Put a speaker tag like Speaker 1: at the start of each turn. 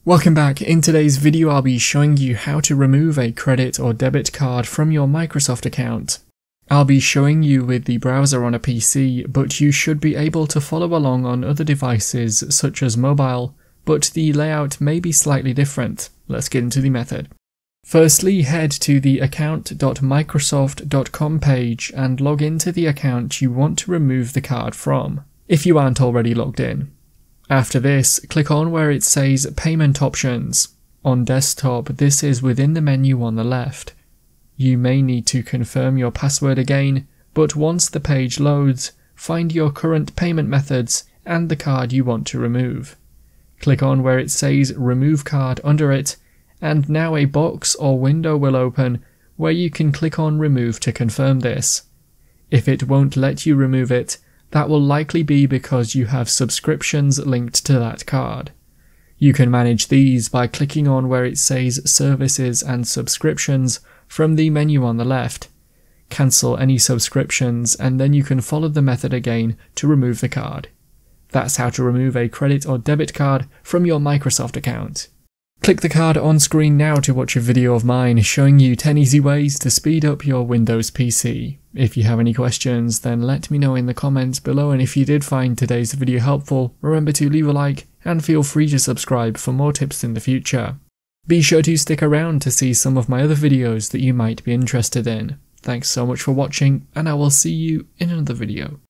Speaker 1: Welcome back. In today's video I'll be showing you how to remove a credit or debit card from your Microsoft account. I'll be showing you with the browser on a PC, but you should be able to follow along on other devices such as mobile, but the layout may be slightly different. Let's get into the method. Firstly, head to the account.microsoft.com page and log into the account you want to remove the card from, if you aren't already logged in. After this, click on where it says Payment Options. On desktop, this is within the menu on the left. You may need to confirm your password again, but once the page loads, find your current payment methods and the card you want to remove. Click on where it says Remove Card under it, and now a box or window will open where you can click on Remove to confirm this. If it won't let you remove it, that will likely be because you have subscriptions linked to that card. You can manage these by clicking on where it says Services and Subscriptions from the menu on the left. Cancel any subscriptions and then you can follow the method again to remove the card. That's how to remove a credit or debit card from your Microsoft account. Click the card on screen now to watch a video of mine showing you 10 easy ways to speed up your Windows PC. If you have any questions, then let me know in the comments below, and if you did find today's video helpful, remember to leave a like and feel free to subscribe for more tips in the future. Be sure to stick around to see some of my other videos that you might be interested in. Thanks so much for watching, and I will see you in another video.